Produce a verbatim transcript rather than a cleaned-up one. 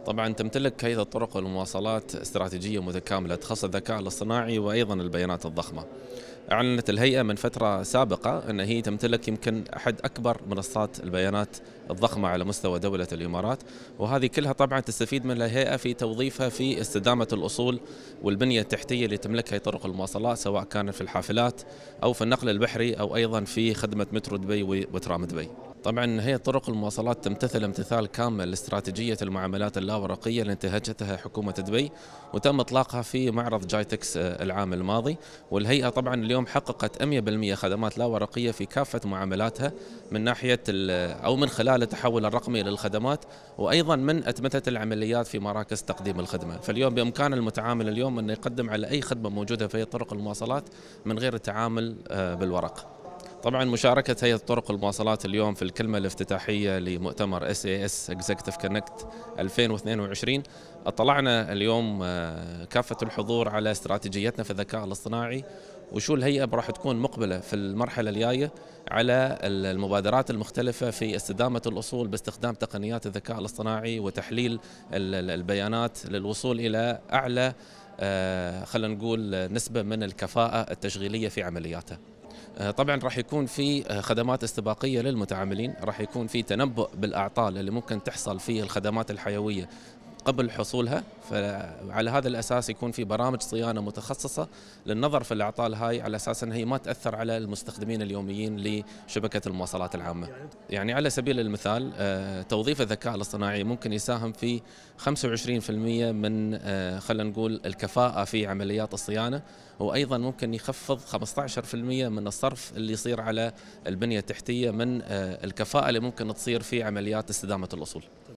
طبعا تمتلك هيئة الطرق والمواصلات استراتيجية متكاملة تخص الذكاء الاصطناعي وأيضا البيانات الضخمة. أعلنت الهيئة من فترة سابقة أن هي تمتلك يمكن أحد أكبر منصات البيانات الضخمة على مستوى دولة الإمارات، وهذه كلها طبعا تستفيد من الهيئة في توظيفها في استدامة الأصول والبنية التحتية اللي تملكها طرق المواصلات، سواء كان في الحافلات أو في النقل البحري أو أيضا في خدمة مترو دبي وترام دبي. طبعا هي طرق المواصلات تمتثل امتثال كامل لاستراتيجية المعاملات اللاورقية اللي انتهجتها حكومة دبي، وتم إطلاقها في معرض جايتكس العام الماضي. والهيئة طبعا اليوم حققت مئة بالمئة خدمات لا ورقية في كافة معاملاتها، من ناحية أو من خلال التحول الرقمي للخدمات، وأيضا من أتمتة العمليات في مراكز تقديم الخدمة. فاليوم بإمكان المتعامل اليوم أن يقدم على أي خدمة موجودة في طرق المواصلات من غير التعامل بالورق. طبعا مشاركة هيئة طرق المواصلات اليوم في الكلمة الافتتاحية لمؤتمر إس إيه إس Executive Connect ألفين واثنين وعشرين، اطلعنا اليوم كافة الحضور على استراتيجيتنا في الذكاء الاصطناعي، وشو الهيئة راح تكون مقبلة في المرحلة الجاية على المبادرات المختلفة في استدامة الأصول باستخدام تقنيات الذكاء الاصطناعي وتحليل البيانات للوصول إلى أعلى خلينا نقول نسبة من الكفاءة التشغيلية في عملياتها. طبعا راح يكون في خدمات استباقية للمتعاملين، راح يكون في تنبؤ بالأعطال اللي ممكن تحصل في الخدمات الحيوية قبل حصولها، فعلى هذا الأساس يكون في برامج صيانة متخصصة للنظر في الأعطال هاي على أساس أنها هي ما تأثر على المستخدمين اليوميين لشبكة المواصلات العامة. يعني على سبيل المثال توظيف الذكاء الاصطناعي ممكن يساهم في خمسة وعشرين بالمئة من خلينا نقول الكفاءة في عمليات الصيانة، وأيضا ممكن يخفض خمسة عشر بالمئة من الصرف اللي يصير على البنية التحتية من الكفاءة اللي ممكن تصير في عمليات استدامة الأصول.